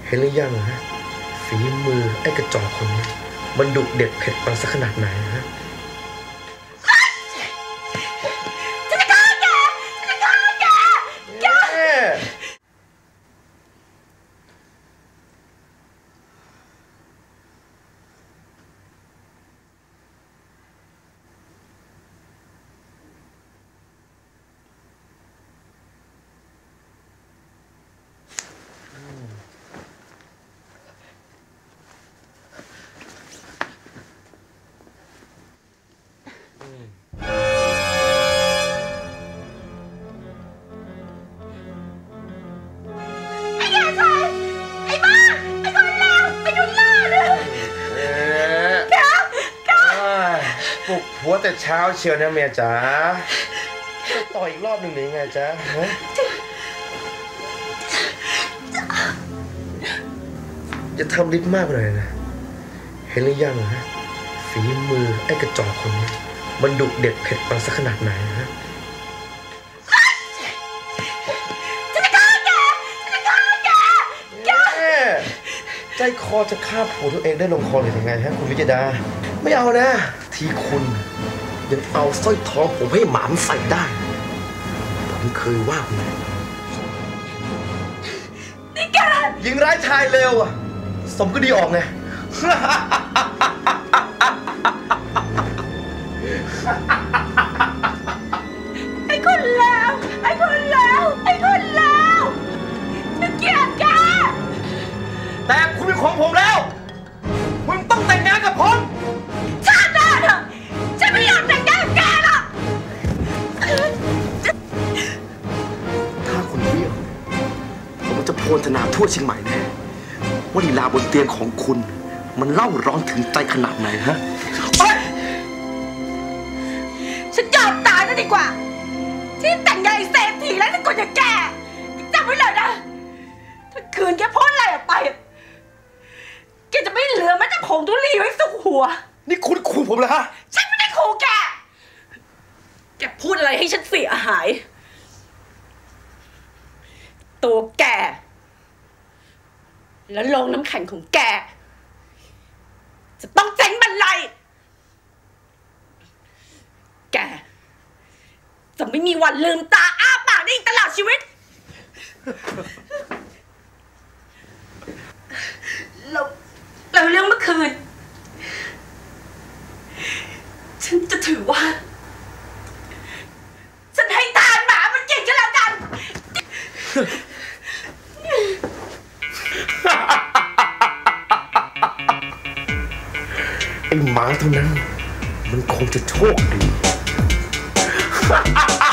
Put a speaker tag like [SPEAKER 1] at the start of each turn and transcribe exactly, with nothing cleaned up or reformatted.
[SPEAKER 1] ห็นหรือยังฮะฝีมือไอ้กระจอกคนนี้มันดุเด็ดเผ็ดปังสักขนาดไหนฮะ
[SPEAKER 2] ฉันจะฆ่าแกฉันจะฆ่าแกแก
[SPEAKER 1] ปลุกผัวแต่เช้าเชียวนะเมียจ๋าจะต่ออีกรอบหนึ่งหรือไงจ๊ะจะทำลิฟต์มากไปหน่อยนะเห็นหรือยังฮะฝีมือไอ้กระจอกคนนี้มันดุเด็ดเผ็ดปังสักขนาดไหนฮะใจคอจะฆ่าผัวตัวเองได้ลงคอเลยยังไงฮะคุณวิจดาไม่เอานะที่คุณยังเอาสร้อยทองผมให้หมามใส่ได้ผมเคยว่าคุณ
[SPEAKER 2] นี่แก
[SPEAKER 1] ยิงร้ายชายเร็วอ่ะสมก็ดีออกไง
[SPEAKER 2] ไอ้คนแล้วไอ้คนแล้วไอ้คนแล้วฉันเกลียดแก
[SPEAKER 1] แต่คุณเป็นของผมแล้วคุณต้องแต่งงานกับผม
[SPEAKER 2] ชาติหน้าเถอะฉันไม่อยากแต่งงานกับแกหรอก
[SPEAKER 1] ถ้าคุณเบี้ยวผมจะโพลธนาทั่วเชียงใหม่แน่ว่าลีลาบนเตียงของคุณมันเล่าร้อนถึงใจขนาดไหนฮะ
[SPEAKER 2] ฉันยอมตายซะดีกว่าที่แต่งงานเศรษฐีแล้วจะกดอย่างแกจำไว้เลยนะถ้าคืนแกพ้นอะไรออกไปแกจะไม่เหลือแม้แต่ผงทุลีไว้สุกหัว
[SPEAKER 1] นี่คุณขู่ผมเหรอฮะ
[SPEAKER 2] ฉันไม่ได้ขู่แกแกพูดอะไรให้ฉันเสียหายตัวแกแล้วโรงน้ำแข็งของแกจะต้องเจ๊งบรรลัยแกจะไม่มีวันลืมตาอ้าปากได้อีกตลอดชีวิตเราเราเรื่องเมื่อคืนฉันจะถือว่าฉันให้ทานหมามันกินก็แล้วกัน
[SPEAKER 1] ไอ้หมาเท่านั้นมันคงจะโชคดี